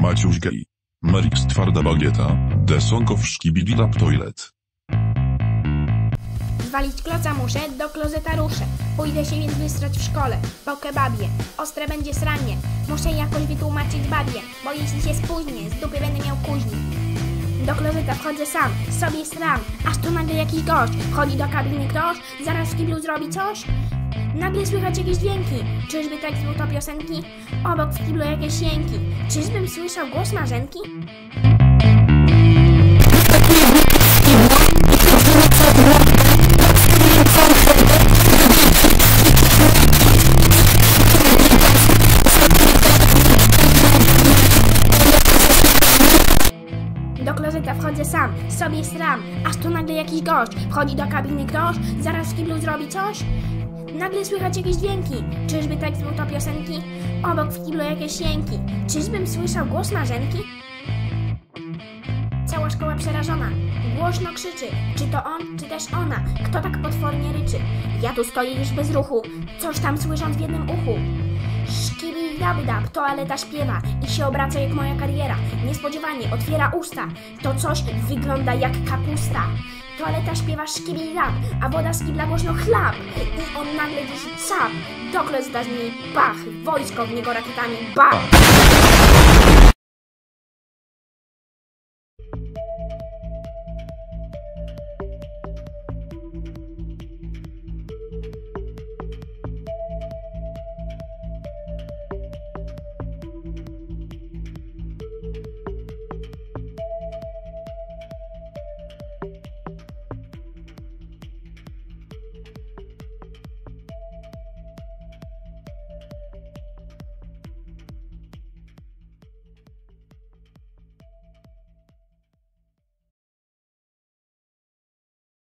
Maciuś gay. Merix twarda bagieta. The song of Skibidi Toilet. Zwalić kloca muszę, do klozeta ruszę. Pójdę się więc wystrać w szkole, po kebabie. Ostre będzie sranie, muszę jakoś wytłumaczyć babie, bo jeśli się spóźnię, z dupy będę miał kuźni. Do klozeta wchodzę sam, sobie sram, aż tu nagle jakiś gość wchodzi do kabiny ktoś, zaraz w kiblu zrobi coś. Nagle słychać jakieś dźwięki, czyżby tekst był to piosenki? Obok w kiblu jakieś jęki, czyżbym słyszał głos Marzenki? Do klozeta wchodzę sam, sobie sram, aż tu nagle jakiś gość wchodzi do kabiny ktoś, zaraz w kiblu zrobi coś. Nagle słychać jakieś dźwięki, czyżby tekst był to piosenki? Obok w kiblu jakieś jęki, czyżbym słyszał głos Marzenki? Cała szkoła przerażona, głośno krzyczy, czy to on, czy też ona, kto tak potwornie ryczy? Ja tu stoję już bez ruchu, coś tam słysząc w jednym uchu. Szkibidabdab, toaleta śpiewa i się obraca jak moja kariera. Niespodziewanie otwiera usta, to coś wygląda jak kapusta. Toaleta śpiewa szkibidab, a woda z kibla głośno chlap. I on nagle gdzieś cap, do klozeta z niej bach, wojsko w niego rakietami bach.